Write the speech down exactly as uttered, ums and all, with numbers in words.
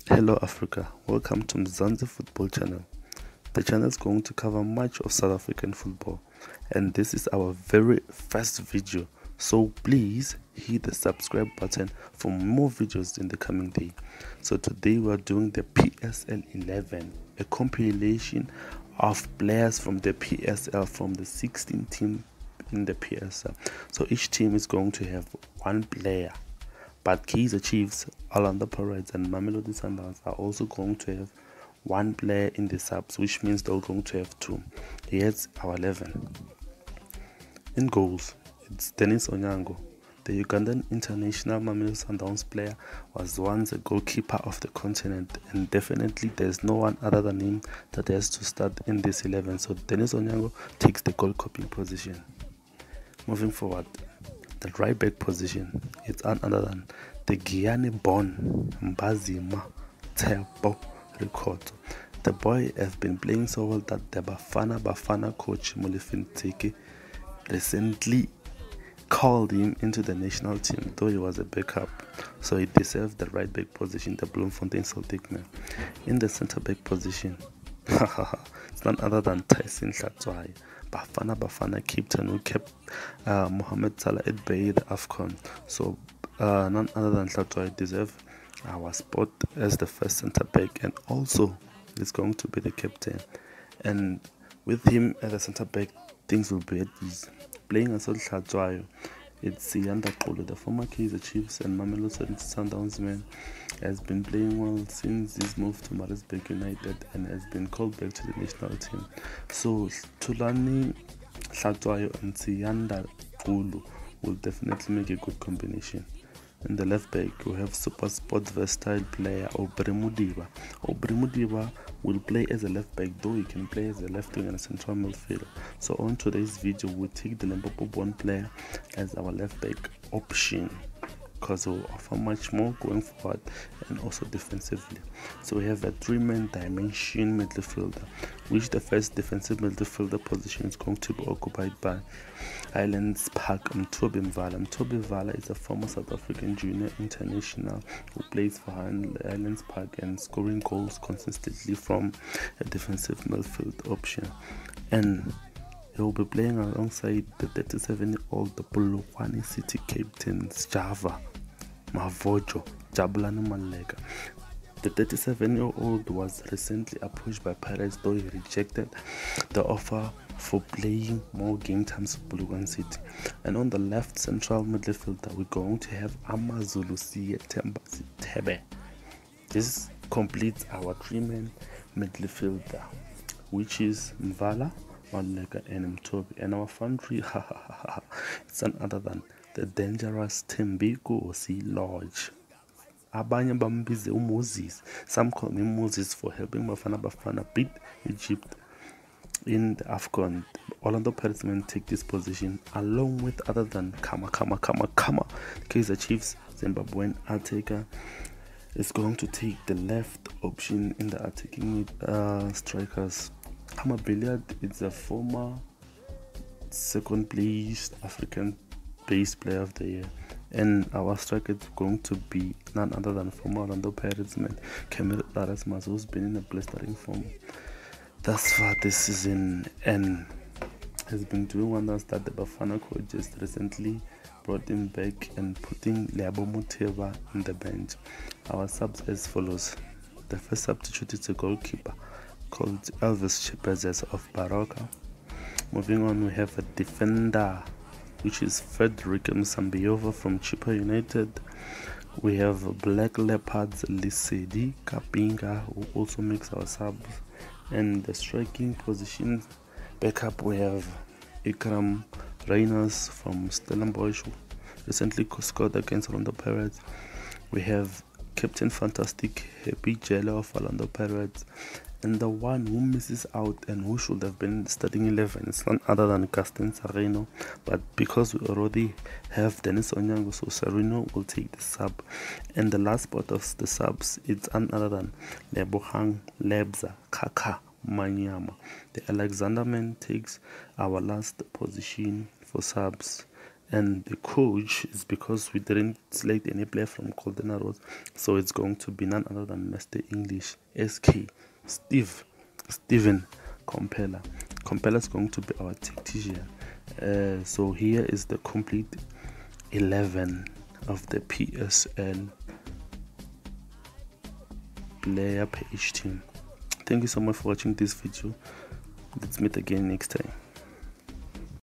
Hello Africa, welcome to Mzansi Football Channel. The channel is going to cover much of South African football, and this is our very first video, so please hit the subscribe button for more videos in the coming day. So today we are doing the P S L eleven, a compilation of players from the P S L, from the sixteen team in the P S L. So each team is going to have one player, but Kaizer Chiefs, Orlando Pirates and Mamelodi Sundowns are also going to have one player in the subs, which means they're going to have two. Here's our eleven. In goals, it's Dennis Onyango. The Ugandan international Mamelodi Sundowns player was once a goalkeeper of the continent, and definitely there's no one other than him that has to start in this eleven. So Dennis Onyango takes the goalkeeping position. Moving forward, the right back position, it's none other than the Guyana-born Mbazima Tshepo Rikhotso. The boy has been playing so well that the Bafana Bafana coach Molefi Ntsiki recently called him into the national team, though he was a backup, so he deserved the right back position, the Bloemfontein Celtic man. In the centre back position, it's none other than Tyson Hlatshwayo, Bafana Bafana captain, who kept uh, Mohamed Salah at bay the AFCON. So uh, none other than Hlatshwayo deserve our spot as the first centre back, and also is going to be the captain. And with him as the centre back, things will be at ease. Playing as Hlatshwayo, it's Siyanda Xolo, the former Kaizer Chiefs and Mamelodi Sundowns man, has been playing well since his move to Maritzburg United and has been called back to the national team. So Thulani Hlatshwayo and Siyanda Xolo will definitely make a good combination. In the left back, we have super sports versatile player Aubrey Modiba. Aubrey Modiba will play as a left back, though he can play as a left wing and a central midfielder. So on today's video, we'll take the Limpopo born player as our left back option, because he will offer much more going forward and also defensively. So we have a three-man dimension midfielder, which the first defensive midfielder position is going to be occupied by Highlands Park Mthobi Mvala. Mthobi Mvala is a former South African junior international who plays for Highlands Park and scoring goals consistently from a defensive midfield option. And he will be playing alongside the thirty-seven-year-old Polokwane City captains Java Mavojo Jabulani Maleka. The thirty-seven-year-old was recently approached by Pirates, though he rejected the offer for playing more game times for Polokwane City. And on the left central midfielder, we're going to have Amazulu Temba Tebe. This completes our three-man midfielder, which is Mvala, Maleka and Mthobi. And our front three, it's none other than the dangerous Thembinkosi Lorch. Abanye bambize uMoses. Some call him Moses for helping Bafana Bafana beat Egypt in the AFCON. Orlando Pirates men take this position along with other than Kama Kama Kama Kama. Kaizer Chiefs Zimbabwean Arteta is going to take the left option in the attacking uh, strikers. Kama Billiard is a former second place African based player of the year, and our striker is going to be none other than former Orlando Pirates man Camille Larasmas, who's been in a blistering form thus far this season and has been doing wonders that the Bafana coach just recently brought him back and putting Leabo Muteba on the bench. Our subs as follows. The first substitute is a goalkeeper called Elvis Chipezes of Baroka. Moving on, we have a defender, which is Frederick Msambiova from Chippa United. We have Black Leopards Lisedi Kapinga, who also makes our subs. And the striking position backup, we have Ikram Reyners from Stellenbosch, who recently scored against Orlando Pirates. We have Captain Fantastic Happy Jello of Orlando Pirates. And the one who misses out and who should have been starting eleven is none other than Gaston Sereno, but because we already have Dennis Onyango, so Sereno will take the sub. And the last spot of the subs, it's none other than Lebohang Lebza Kaka Manyama. The Alexander man takes our last position for subs. And the coach is because we didn't select any player from Golden Arrows, so it's going to be none other than Mister English, S K, Steve, Steven Komphela. Komphela is going to be our tactician. Uh, so here is the complete eleven of the P S L player page team. Thank you so much for watching this video. Let's meet again next time.